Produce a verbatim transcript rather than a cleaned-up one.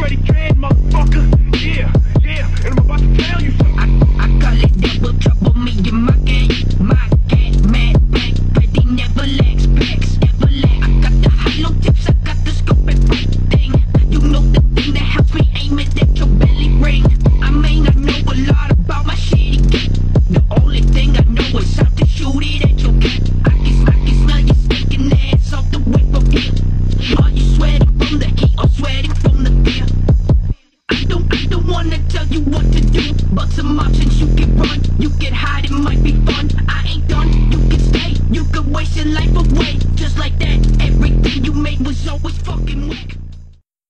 ready dread, motherfucker. Yeah, yeah, and I'm about to tell you something. I, I call it double trouble, me and my gang. My gang, mad bang, ready, never lags, packs, never lag. I got the hollow tips, I got the scope and break thing. You know the thing that helps me aim it at your belly ring. I may not know a lot about my shitty game. The only thing I know is how to shoot it at your cat. I can, I can smell you stinking ass off the way from here. Are you sweating from the heat or sweating from the fear? I don't, I don't wanna tell you what to do, but some options you can run, you can hide, it might be fun. I ain't done, you can stay, you can waste your life away. Just like that, everything you made was always fucking whack.